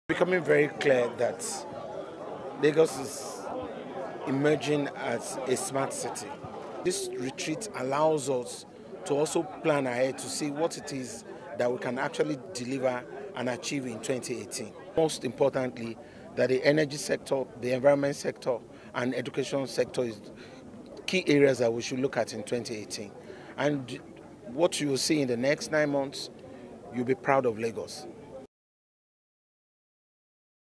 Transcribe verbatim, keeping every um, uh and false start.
Becoming very clear that Lagos is emerging as a smart city. This retreat allows us to also plan ahead to see what it is that we can actually deliver and achieve in twenty eighteen. Most importantly, that the energy sector, the environment sector, and education sector is key areas that we should look at in twenty eighteen. And what you will see in the next nine months, you'll be proud of Lagos.